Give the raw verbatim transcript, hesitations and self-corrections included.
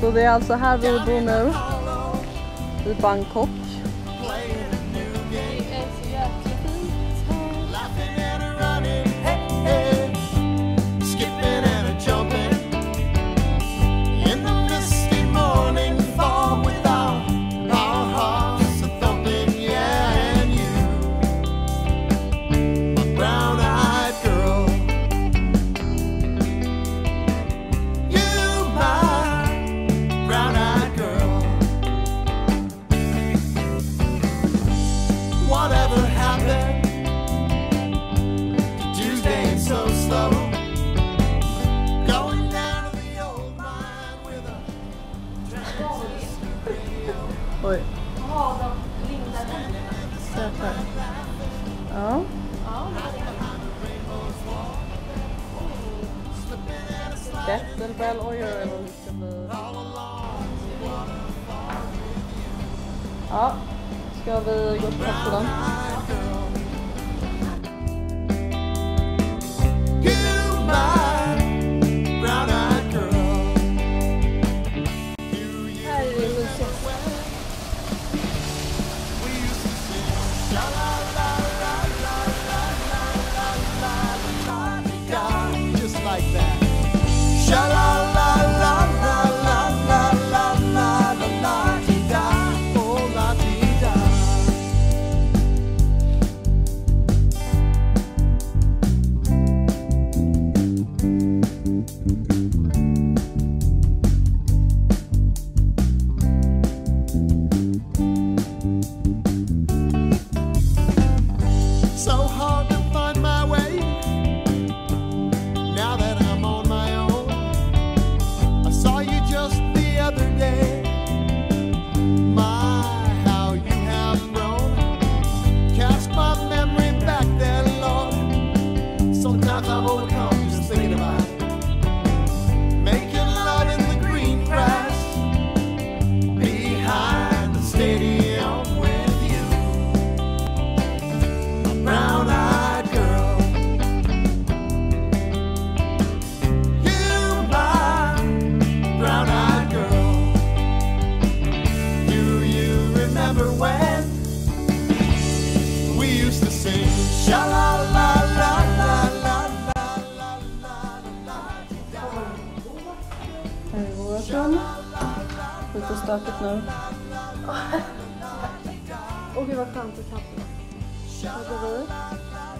Så det är alltså här vi bor nu. I Bangkok. Whatever happened to Tuesday so slow, going down to the old mine with a Oj. Ja, de lindade. Säkert. Ja. Kettlebell oil eller hur ska det bli? Ja. Ska vi gå till den? Här är det huset. just like that. Sha la la la la la la la la la la di da, oh la di da. So hard to find my way now that I'm on my own. I saw you just the other day. My, how you have grown. Cast my memory back there, Lord. Sometimes I'm overcome just thinking about it. Making love in the green grass behind the stadium with you. Brown-eyed girl, you my brown-eyed girl. Do you remember when we used to sing sha la la la la la la la la la? Här är vårt rum. Lite stökigt nu. Åh gud vad skönt att klappa. Här går vi.